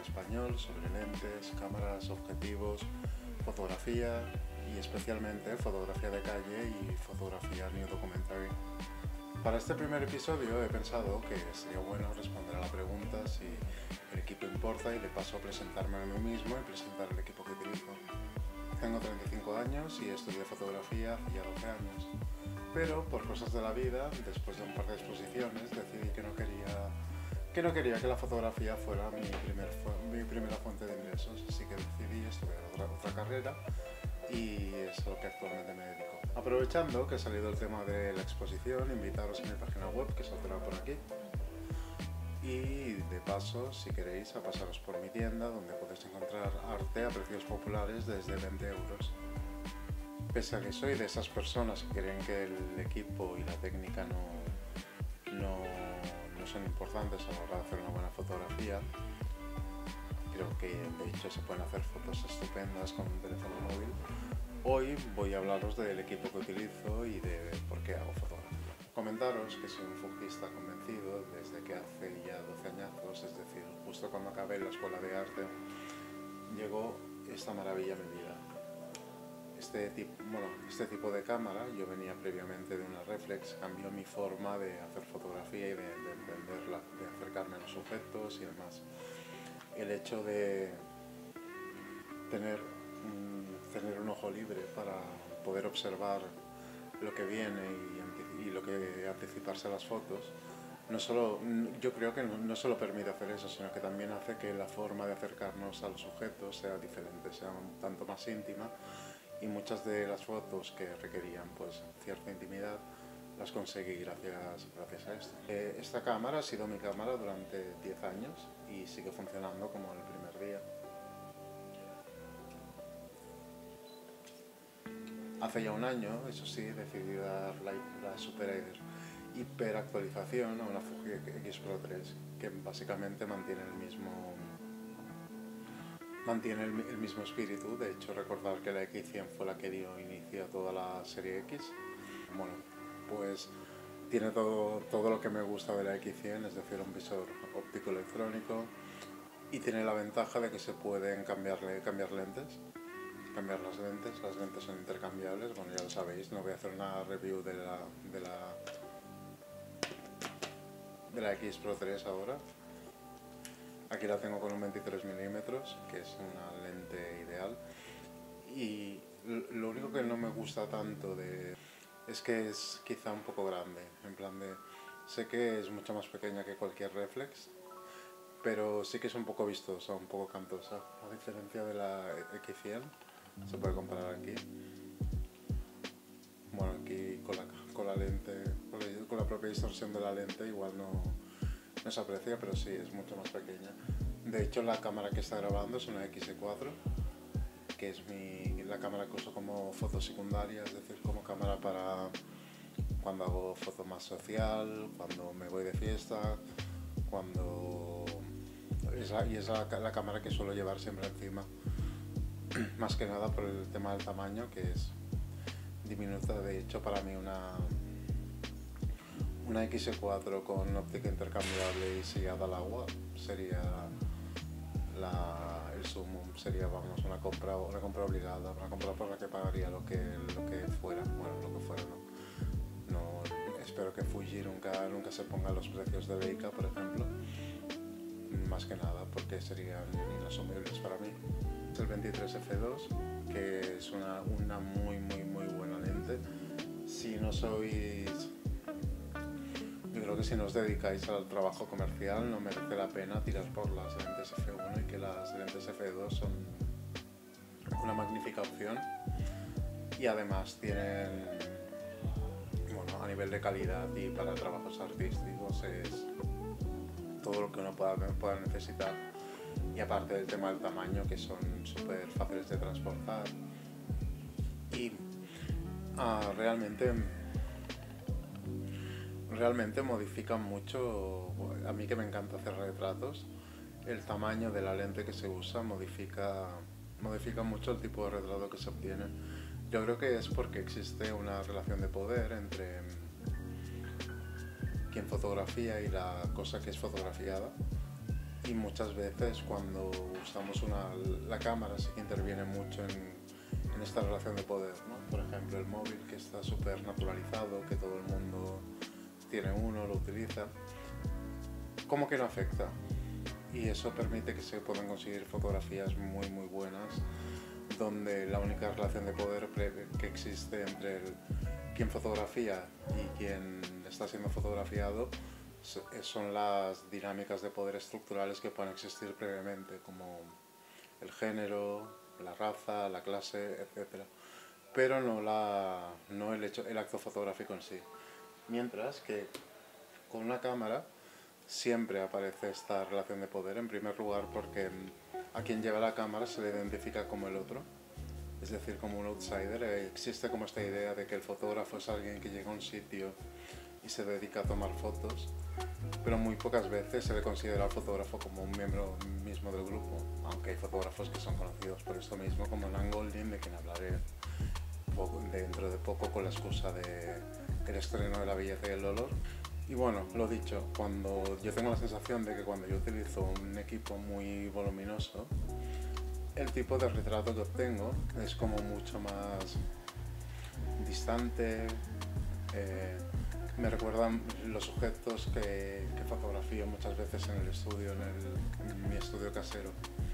español sobre lentes, cámaras, objetivos, fotografía y especialmente fotografía de calle y fotografía new documentary. Para este primer episodio he pensado que sería bueno responder a la pregunta si el equipo importa y de paso presentarme a mí mismo y presentar el equipo que utilizo. Tengo 35 años y estudié fotografía hace ya 12 años, pero por cosas de la vida, después de un par de exposiciones, decidí que no quería que la fotografía fuera mi primera fuente de ingresos, así que decidí estudiar otra carrera y es a lo que actualmente me dedico. Aprovechando que ha salido el tema de la exposición, invitaros a mi página web que saldrá por aquí. Y de paso, si queréis, a pasaros por mi tienda donde podéis encontrar arte a precios populares desde 20 euros. Pese a que soy de esas personas que creen que el equipo y la técnica no son importantes a la hora de hacer una buena fotografía, creo que de hecho se pueden hacer fotos estupendas con un teléfono móvil. Hoy voy a hablaros del equipo que utilizo y de por qué hago fotografía. Comentaros que soy un fujista convencido desde que hace ya 12 añazos, es decir, justo cuando acabé la escuela de arte, llegó esta maravilla a mi vida. Este tipo de cámara, yo venía previamente de una reflex, cambió mi forma de hacer fotografía y de entenderla, de acercarme a los objetos y demás. El hecho de tener un ojo libre para poder observar lo que viene y lo que anticiparse a las fotos, yo creo que no solo permite hacer eso, sino que también hace que la forma de acercarnos a los objetos sea diferente, sea un tanto más íntima, y muchas de las fotos que requerían pues cierta intimidad las conseguí gracias a esto. Esta cámara ha sido mi cámara durante 10 años y sigue funcionando como el primer día. Hace ya un año, eso sí, decidí dar la super hiperactualización a una Fuji X Pro 3, que básicamente mantiene el mismo espíritu. De hecho, recordar que la X100 fue la que dio inicio a toda la serie X. Bueno, pues tiene todo lo que me gusta de la X100, es decir, un visor óptico electrónico, y tiene la ventaja de que se pueden cambiar lentes. Cambiar las lentes son intercambiables, bueno, ya lo sabéis, no voy a hacer una review de la X Pro 3 ahora. Aquí la tengo con un 23 milímetros, que es una lente ideal, y lo único que no me gusta tanto es que es quizá un poco grande, en plan sé que es mucho más pequeña que cualquier reflex, pero sí que es un poco vistosa, un poco cantosa, a diferencia de la X100. Se puede comparar aquí. Bueno, aquí con la lente, con la propia distorsión de la lente igual no se aprecia, pero sí, es mucho más pequeña. De hecho, la cámara que está grabando es una X4, que es la cámara que uso como foto secundaria, es decir, como cámara para cuando hago foto más social, cuando me voy de fiesta, es la cámara que suelo llevar siempre encima. Más que nada por el tema del tamaño, que es diminuta. De hecho, para mí una X4 con óptica intercambiable y sellada al agua sería el sumum, sería, vamos, una compra obligada, una compra por la que pagaría lo que fuera. Bueno, lo que fuera no espero que Fuji nunca se ponga los precios de Leica, por ejemplo, más que nada porque serían inasumibles para mí. Es el 23F2, que es una muy buena lente. Yo creo que si no os dedicáis al trabajo comercial no merece la pena tirar por las lentes F1, y que las lentes F2 son una magnífica opción, y además tienen, bueno, a nivel de calidad y para trabajos artísticos es todo lo que uno pueda necesitar. Y aparte del tema del tamaño, que son súper fáciles de transportar, y realmente modifican mucho. A mí, que me encanta hacer retratos, el tamaño de la lente que se usa modifica mucho el tipo de retrato que se obtiene. Yo creo que es porque existe una relación de poder entre quien fotografía y la cosa que es fotografiada. y muchas veces cuando usamos la cámara sí que interviene mucho en esta relación de poder, ¿no? Por ejemplo, el móvil, que está súper naturalizado, que todo el mundo tiene uno, lo utiliza, ¿cómo que no afecta? Y eso permite que se puedan conseguir fotografías muy muy buenas, donde la única relación de poder que existe entre quien fotografía y quien está siendo fotografiado son las dinámicas de poder estructurales que puedan existir previamente, como el género, la raza, la clase, etc. Pero no el acto fotográfico en sí. Mientras que con una cámara siempre aparece esta relación de poder, en primer lugar porque a quien lleva la cámara se le identifica como el otro, es decir, como un outsider. Existe como esta idea de que el fotógrafo es alguien que llega a un sitio y se dedica a tomar fotos, pero muy pocas veces se le considera al fotógrafo como un miembro mismo del grupo, aunque hay fotógrafos que son conocidos por esto mismo, como Nan Goldin, de quien hablaré dentro de poco con la excusa del estreno de La belleza y el dolor. Y bueno, lo dicho, yo tengo la sensación de que cuando yo utilizo un equipo muy voluminoso, el tipo de retrato que obtengo es como mucho más distante. Me recuerdan los objetos que fotografío muchas veces en el estudio, en mi estudio casero.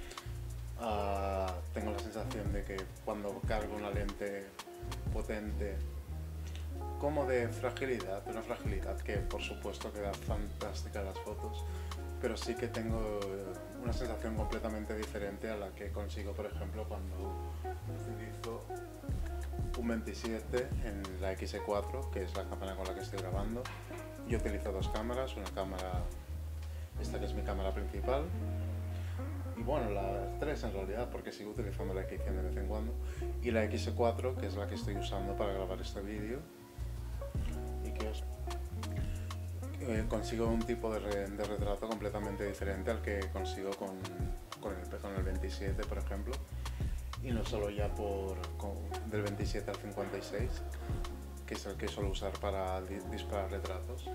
Tengo la sensación de que cuando cargo una lente potente, como de fragilidad, una fragilidad que por supuesto queda fantástica en las fotos, pero sí que tengo una sensación completamente diferente a la que consigo, por ejemplo, cuando utilizo un 27 en la X4, que es la cámara con la que estoy grabando. Yo utilizo dos cámaras, una cámara, esta que es mi cámara principal, y bueno, las tres en realidad, porque sigo utilizando la X100 de vez en cuando, y la X4, que es la que estoy usando para grabar este vídeo, y que consigo un tipo de retrato completamente diferente al que consigo con el 27, por ejemplo. Y no solo ya del 27 al 56, que es el que suelo usar para disparar retratos,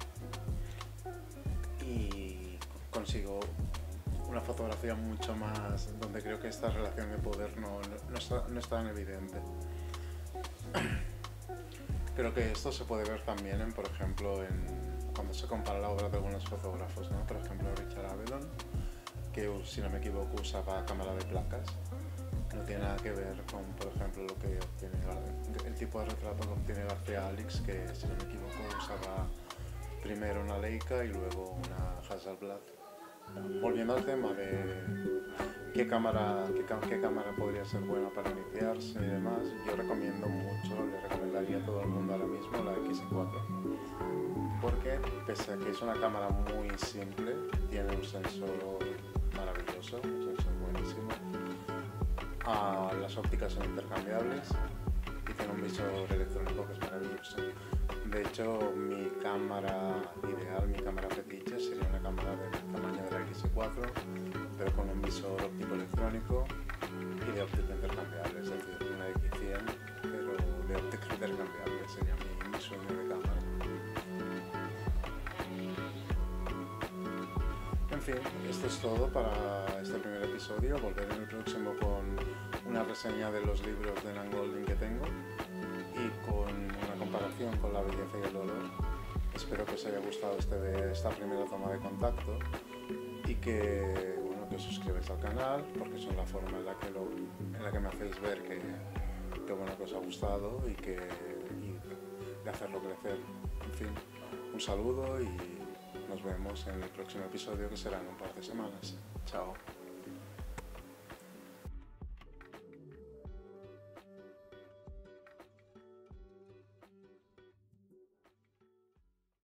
y consigo una fotografía mucho más, donde creo que esta relación de poder no es tan evidente. Creo que esto se puede ver también por ejemplo, cuando se compara la obra de algunos fotógrafos, ¿no? Por ejemplo, Richard Avedon, que si no me equivoco usaba cámara de placas. No tiene nada que ver con, por ejemplo, el tipo de retrato que obtiene García Alix, que si no me equivoco usaba primero una Leica y luego una Hasselblad. Volviendo al tema de qué cámara podría ser buena para iniciarse y demás, yo recomiendo mucho, le recomendaría a todo el mundo ahora mismo la X4, porque pese a que es una cámara muy simple, tiene un sensor maravilloso, un sensor buenísimo. Las ópticas son intercambiables y tiene un visor electrónico que es maravilloso. De hecho, mi cámara ideal, mi cámara fetiche, sería una cámara del tamaño de la X4, pero con un visor óptico electrónico y de óptica intercambiable, es decir, una X100, pero de óptica intercambiable, sería mi sueño de cámara. En fin, esto es todo para este primer episodio. Volveré en el próximo con una reseña de los libros de Nan Goldin que tengo y con una comparación con La belleza y el dolor. Espero que os haya gustado esta primera toma de contacto y que os suscribáis al canal, porque es la forma en la que me hacéis ver que os ha gustado y de hacerlo crecer. En fin, un saludo y nos vemos en el próximo episodio, que será en un par de semanas. Chao.